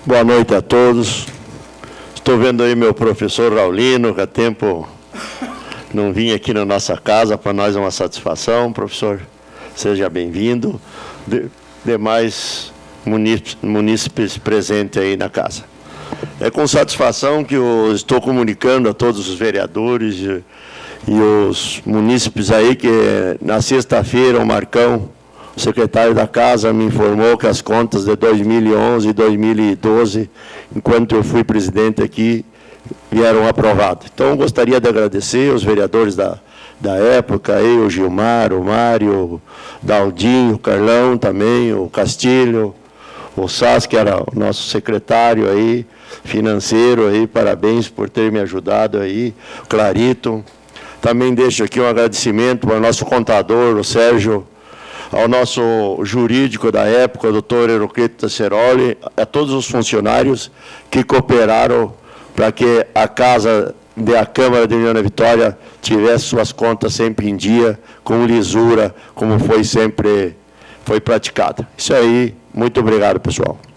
Boa noite a todos. Estou vendo aí meu professor Raulino, que há tempo não vim aqui na nossa casa, para nós é uma satisfação. Professor, seja bem-vindo. Demais munícipes presentes aí na casa. É com satisfação que eu estou comunicando a todos os vereadores e os munícipes aí que na sexta-feira o Marcão, o secretário da Casa, me informou que as contas de 2011 e 2012, enquanto eu fui presidente aqui, vieram aprovadas. Então, eu gostaria de agradecer aos vereadores da época, aí, o Gilmar, o Mário, o Daldinho, o Carlão também, o Castilho, o Sás, que era o nosso secretário aí, financeiro, aí, parabéns por ter me ajudado aí, o Clarito. Também deixo aqui um agradecimento ao nosso contador, o Sérgio, ao nosso jurídico da época, o doutor Heroclito Tasseroli, a todos os funcionários que cooperaram para que a Casa da Câmara de União da Vitória tivesse suas contas sempre em dia, com lisura, como foi sempre praticada. Isso aí, muito obrigado, pessoal.